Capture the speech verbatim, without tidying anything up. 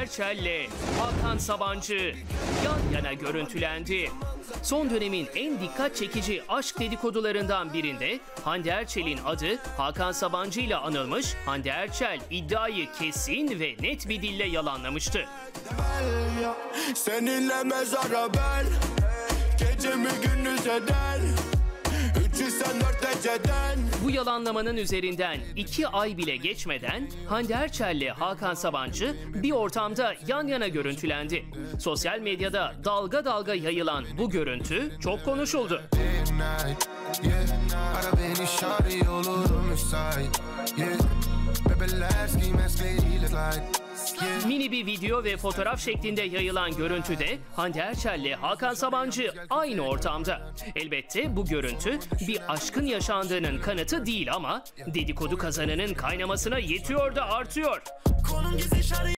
Erçel'le Hakan Sabancı yan yana görüntülendi. Son dönemin en dikkat çekici aşk dedikodularından birinde Hande Erçel'in adı Hakan Sabancı ile anılmış. Hande Erçel iddiayı kesin ve net bir dille yalanlamıştı. Seninle mezara ben, gecemi gündüz eder. Bu yalanlamanın üzerinden iki ay bile geçmeden Hande Erçel'le Hakan Sabancı bir ortamda yan yana görüntülendi. Sosyal medyada dalga dalga yayılan bu görüntü çok konuşuldu. Mini bir video ve fotoğraf şeklinde yayılan görüntüde Hande Erçel'le Hakan Sabancı aynı ortamda. Elbette bu görüntü bir aşkın yaşandığının kanıtı değil ama dedikodu kazanının kaynamasına yetiyor da artıyor.